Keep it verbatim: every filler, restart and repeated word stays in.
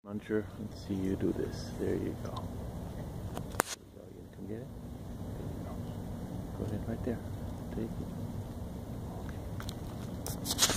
Muncher, let's see you do this. There you go. There you go. You gonna come get it? There you go. Go ahead right there. Take it. Okay.